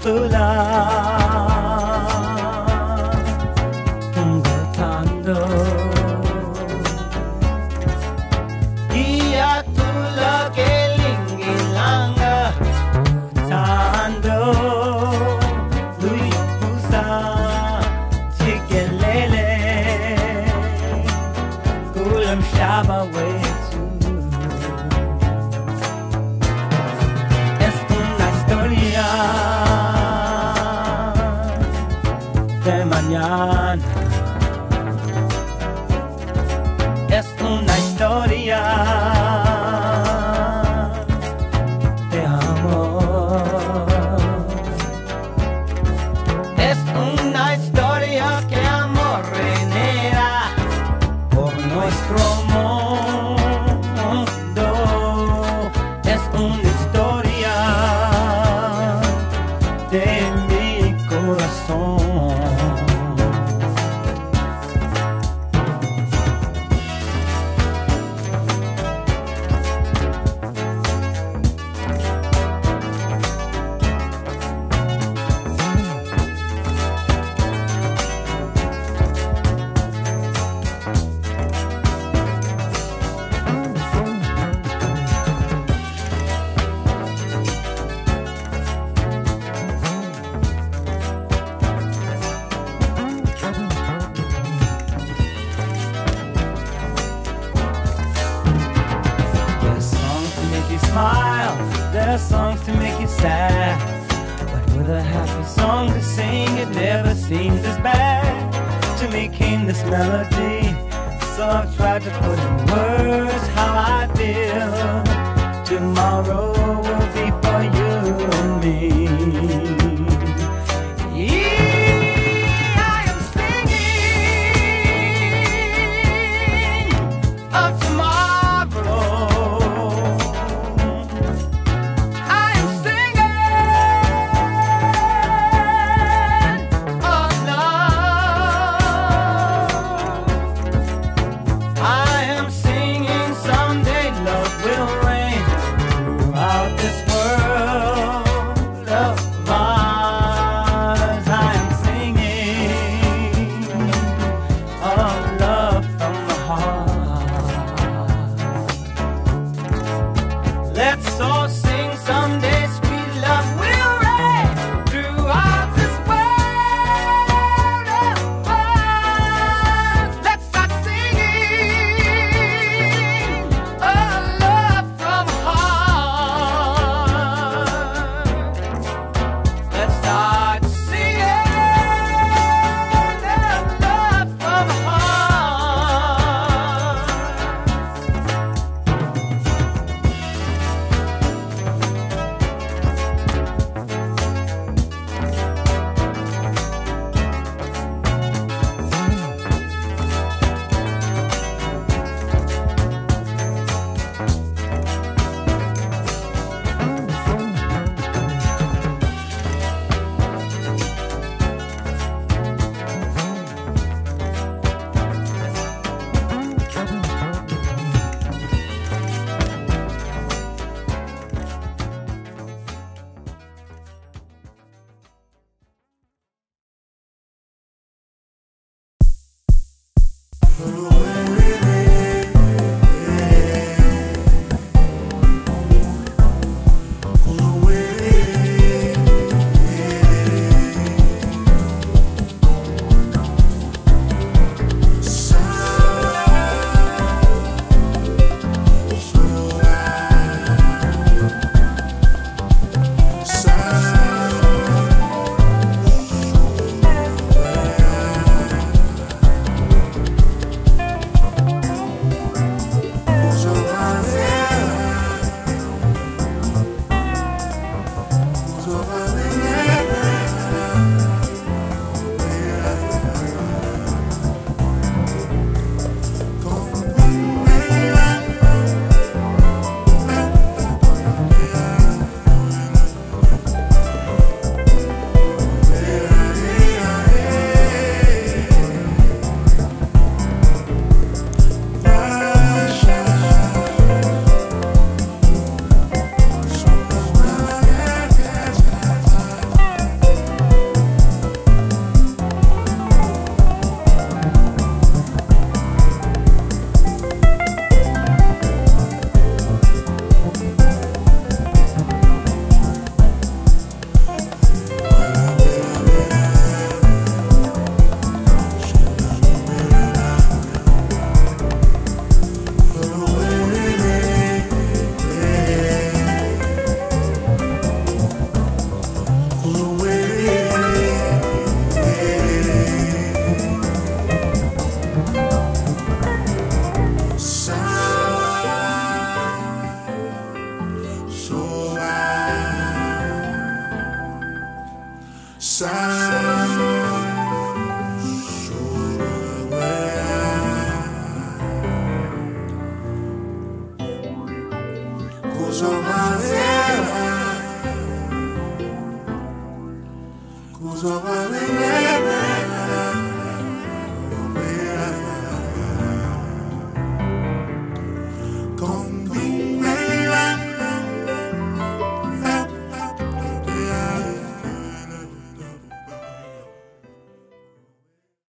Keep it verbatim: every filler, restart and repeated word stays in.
pula botando iya tula kelingilanga botando lui pusa chikelele kulam shaba wetu es una historia de mañana, es una historia de amor, es una historia que amor genera por nuestro mundo, es una historia de mi corazón. Smile, there are songs to make you sad, but with a happy song to sing, it never seems as bad. To me came this melody, so I've tried to put in words how I feel. Tomorrow will be for you and me. Yeah, I am singing of tomorrow. I am Cosa valeva? Cosa valeva? Con